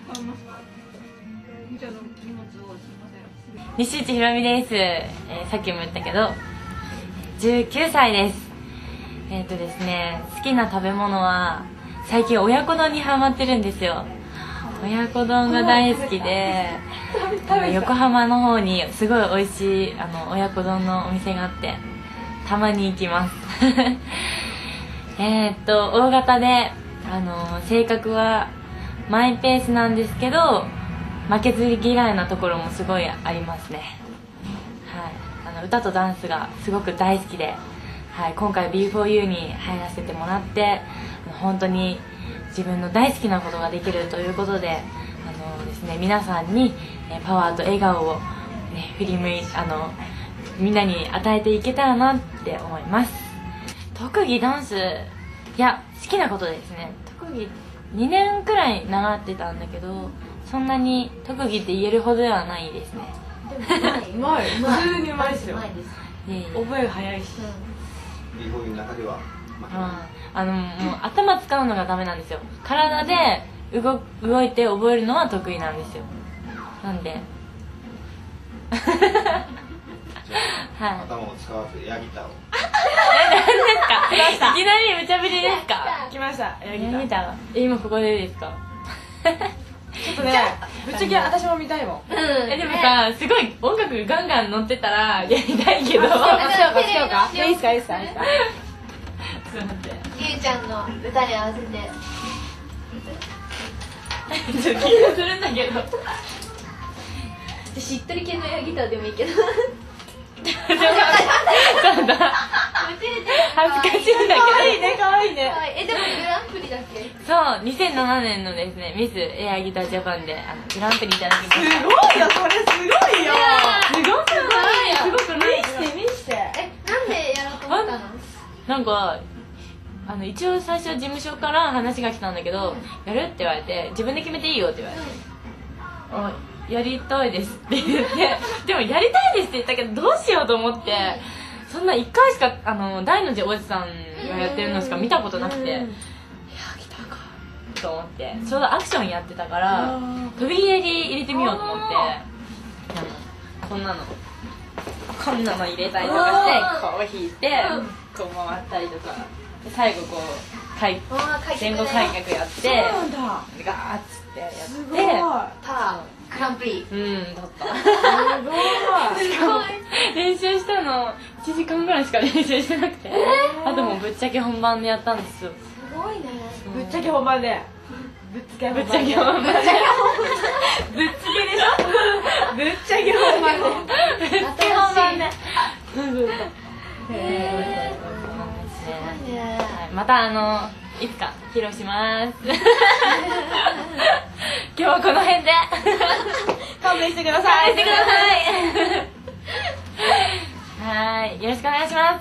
西内ひろみです、さっきも言ったけど19歳です。ですね、好きな食べ物は最近親子丼にハマってるんですよ。親子丼が大好きで横浜の方にすごい美味しい親子丼のお店があってたまに行きます大型で性格はマイペースなんですけど負けず嫌いなところもすごいありますね。はい、歌とダンスがすごく大好きで、はい、今回 BeForYou に入らせてもらって本当に自分の大好きなことができるということでですね、皆さんにパワーと笑顔を、ね、振り向いみんなに与えていけたらなって思います。特技ダンス、いや好きなことですね。特技2年くらい習ってたんだけどそんなに特技って言えるほどではないですね。 うまい普通にうまいですよ。覚えが早いし、 BeForYouの中ではもう頭使うのがダメなんですよ。体で動いて覚えるのは得意なんですよ。なんではい、頭を使わずエアギターを何ですかいきなり無茶ぶりですか。 来ました。 エアギター今ここでですかちょっとね、ぶっちゃけ私も見たいもん。 でもさ、すごい音楽ガンガン乗ってたらやりたいけど。 つけようかいいっすかいいっすか。 ちょっと待って。 ゆうちゃんの歌に合わせて。 ちょっと緊張するんだけど。 しっとり系のエアギターでもいいけど。 そうだ。恥ずかしいんだけど。 可愛いね可愛いね。 でもグランプリだっけ。 そう、2007年のですね、ミスエアギタージャパンでグランプリいただきました。 すごいよ、それすごいよ。 すごくない。すごくない。 見して。 なんでやろうと思ったの？ なんか一応最初事務所から話が来たんだけど、やるって言われて自分で決めていいよって言われて、やりたいですって言ってでもやりたいですって言ったけどどうしようと思って、そんな1回しか大の字おじさんがやってるのしか見たことなくて、いやギターかと思って、ちょうどアクションやってたから飛び入れに入れてみようと思って、こんなの入れたりとかしてこう弾いてこう回ったりとかで最後こう前後開脚やってガーッつってやってたらグランプリ。 だったしかも練習したの1時間ぐらいしか練習してなくて、あともうぶっちゃけ本番でやったんですよ。 すごいね。 ぶっちゃけ本番で。ぶっちゃけ本番で。ぶっちゃけ本番で。ぶっちぎりだ。ぶっちゃけ本番で。ぶっちゃけ本番で。 またいつか披露します今日はこの辺で勘弁してください。 はい、よろしくお願いします。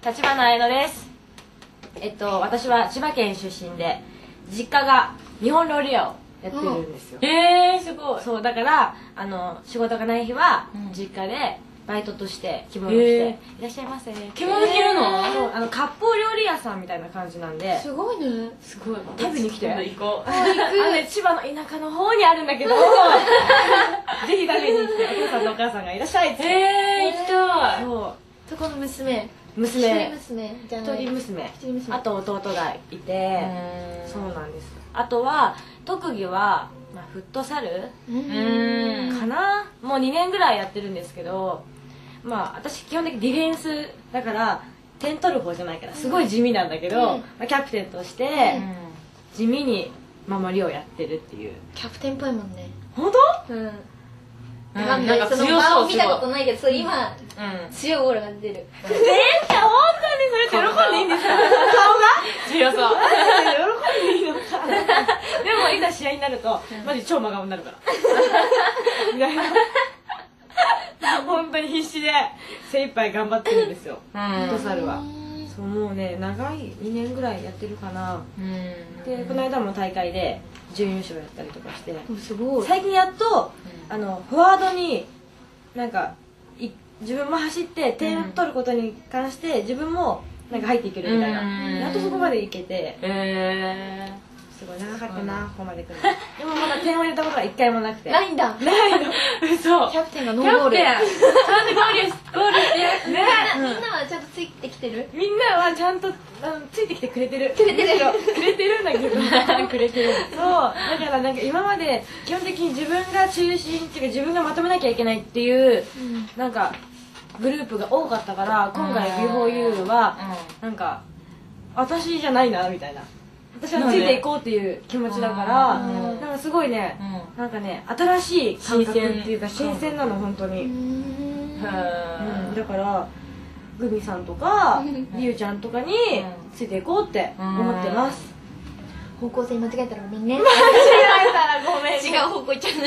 立花彩乃です。私は千葉県出身で実家が日本料理屋をやってるんですよ。 すごい。 そうだから仕事がない日は実家でバイトとして着物着ていらっしゃいませ。 着物着るの？ そう割烹料理屋さんみたいな感じなんで。 すごいね。 すごい。 食べに来て。 行こう。 千葉の田舎の方にあるんだけどぜひ食べに来て、お父さんとお母さんがいらっしゃいって。 行きたい。 そこの娘一人娘あと弟がいて、そうなんです。あとは特技はフットサルかな。もう2年ぐらいやってるんですけど、私基本的にディフェンスだから点取る方じゃないからすごい地味なんだけど、キャプテンとして地味に守りをやってるっていう。 キャプテンっぽいもんね。 本当？ なんかその場を見たことないけど、今強いオーラが出てる。 本当にそれって喜んでいいんですか？顔が強そう喜んでいいのか。でもいざ試合になるとマジ超真顔になるから本当に必死で精一杯頑張ってるんですよ、フットサルは。そうもうね長い2年ぐらいやってるかな。でこの間も大会で準優勝やったりとかして、 すごい。 最近やっとフォワードになんか自分も走って点を取ることに関して自分もなんか入っていけるみたいな、やっとそこまでいけて、 すごい長かったな、ここまで来るの。でもまだ点を入れたことが1回もなくて。 ないんだ。 ないの。嘘。 キャプテンがノーゴール。 ちゃんとゴールしてね。 みんなはちゃんとついてきてる？ みんなはちゃんとついてきてくれてる。 くれてる。 くれてるんだけど。くれてる。そう。だからなんか今まで基本的に自分が中心っていうか自分がまとめなきゃいけないっていうなんかグループが多かったから、今回 Before You はなんか私じゃないなみたいな。私はついていこうっていう気持ちだからなんかすごいね、なんかね新しい感覚っていうか新鮮なの本当に。だからグミさんとかりゆちゃんとかについていこうって思ってます。 方向性間違えたらごめんね。 間違えたらごめんね。 違う方向行っちゃった。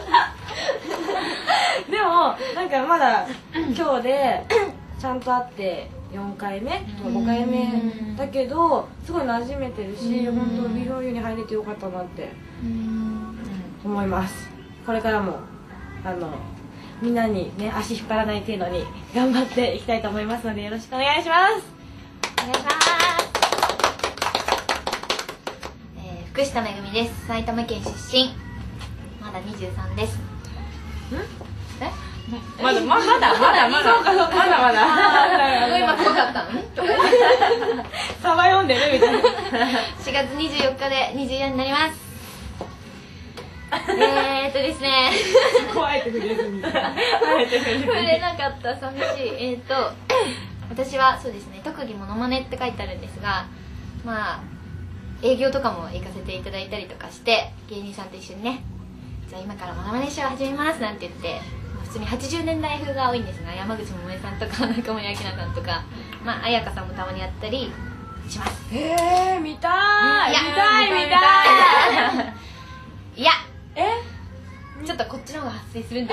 でもなんかまだ今日でちゃんと会って4回目とか5回目だけどすごい馴染めてるし、本当ビフォーユーに入れてよかったなって思います。これからもみんなにね足引っ張らない程度に頑張っていきたいと思いますのでよろしくお願いします。 お願いします。福下めぐみです。埼玉県出身。まだ23です。 まだまだそうかそうかまだまだ今怖かったのね。 サバ読んでるみたいな。 4月24日で24になります。ですね。 怖いって触れずに。 触れなかった寂しい。私はそうですね、特技モノマネって書いてあるんですが、まあ営業とかも行かせていただいたりとかして芸人さんと一緒にね、じゃあ今からモノマネショー始めますなんて言って、普通に80年代風が多いんですが、山口百恵さんとか中森明菜さんとか、まあ彩香さんもたまにやったりします。 見たい見たいいやちょっとこっちの方が発生するんで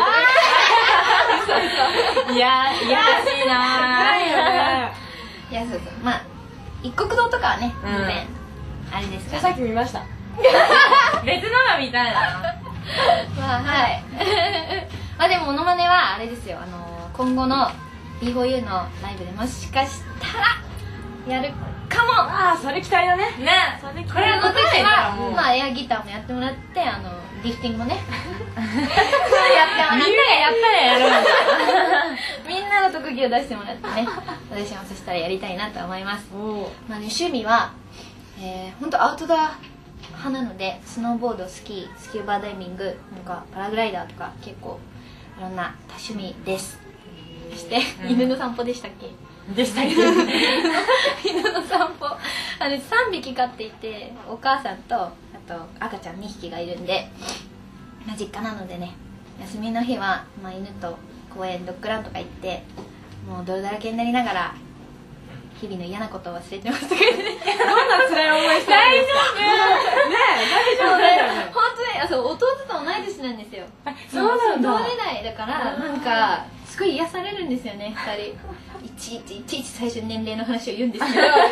いやいやらしいな。 いやそうそう、まあ一国堂とかはね全然あれですから、 さっき見ました。 別のが見たいな。 まあはいまあでもモノマネはあれですよ、今後の Before You のライブでもしかしたらやるかも。 ああそれ期待だね。 ね、 それ期これ待の時はまあエアギターもやってもらって、リフティングもねみんながやったらやるんだ。 みんなの特技を出してもらってね、私もそしたらやりたいなと思います。まあね、趣味は本当アウトドア派なので、スノーボード、スキー、スキューバーダイビングとかパラグライダーとか結構いろんな多趣味です。そして、犬の散歩でしたっけ？ でしたっけ？ 犬の散歩3匹飼っていて、お母さんとあと赤ちゃん2匹がいるんで、実家なのでね、休みの日は、まあ、犬と公園ドッグランとか行ってもう泥だらけになりながら日々の嫌なことを忘れてますとか言ってね。 どんな辛い思いしてるんですか？ねえ大丈夫だよね。 本当ね、そう弟と同い年なんですよ。 そうなんだ。 同世代だからなんかすごい癒されるんですよね、2人。いちいち最初に年齢の話を言うんですけど 20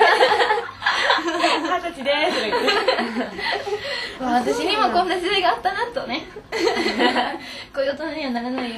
歳ですとか言って私にもこんな時代があったなとねこういう大人にはならないように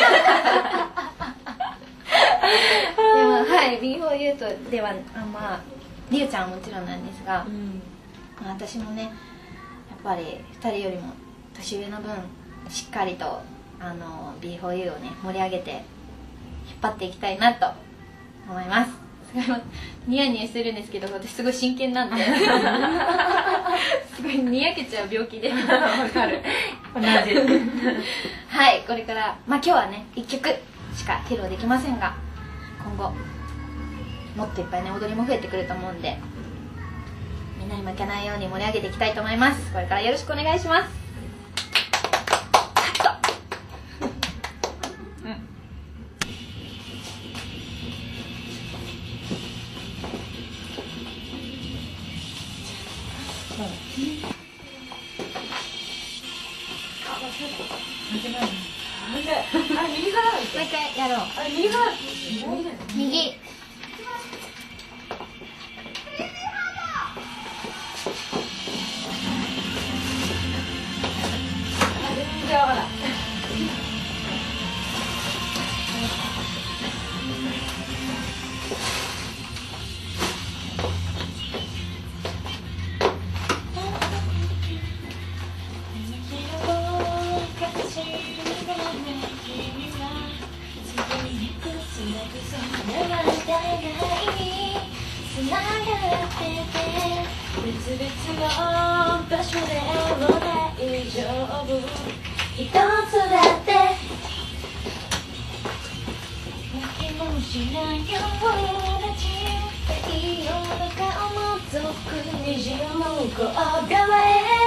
でもはい Before You とではまありゆちゃんはもちろんなんですが、まあ、私もねやっぱり2人よりも年上の分しっかりとBefore You をね盛り上げて引っ張っていきたいなと思います。ニヤニヤしてるんですけど、私すごい真剣なんですごいにやけちゃう病気で。わかる。 同じ。 はい、これからまあ今日はね1曲しか披露できませんが、今後もっといっぱいね踊りも増えてくると思うんで、みんなに負けないように盛り上げていきたいと思います。これからよろしくお願いします。もう一回やろう。右。 全然わからない。 につながってて別々の場所でも大丈夫一つだって泣きもしないような太陽の顔も遠くにじむ向こう側へ